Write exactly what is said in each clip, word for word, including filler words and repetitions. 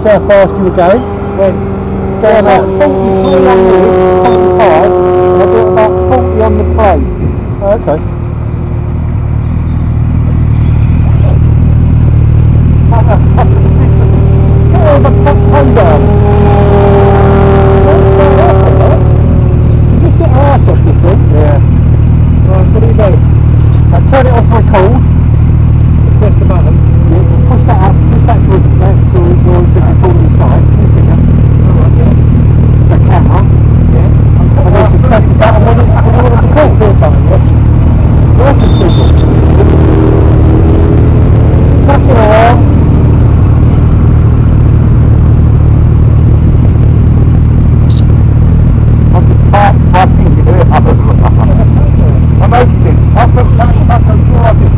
That's how fast you were going? When? So about forty-three on the forty-five, and I do about forty on the plate. Oh, okay. Get all the front toe down. That's quite awful, right? You just get arse off this thing. Yeah. Right, what do you do? Now turn it off record. Press the button. Yeah, push that up, push that towards the left so it's recording inside. The camera. Yeah. And then just press the button when it's when you want to record the button, yes? That's a signal. Tuck it around. Once it's parked, I think you do it up as well. Amazing. I'll press that button and drive it.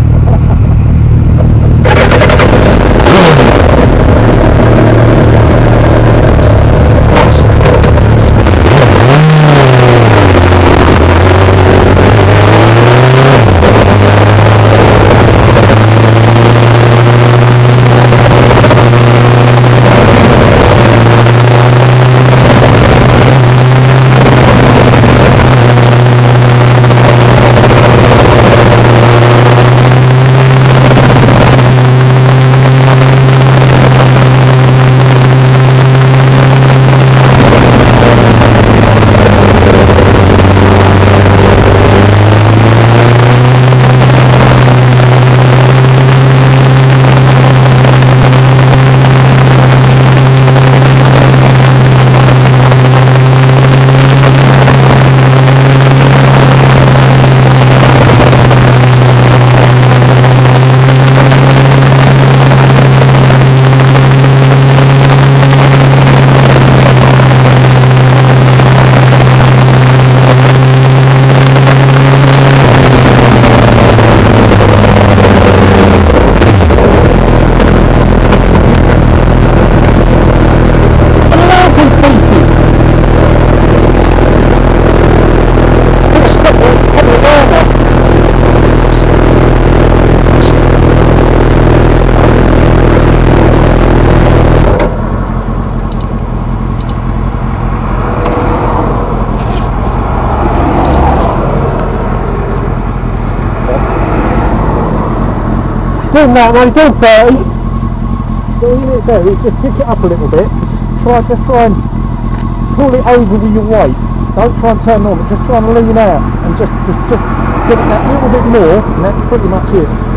Doing that, now you're doing thirty. What you need to do is just pick it up a little bit. Just try, just try and pull it over with your weight. Don't try and turn on, but just try and lean out and just, just, just give it that little bit more, and that's pretty much it.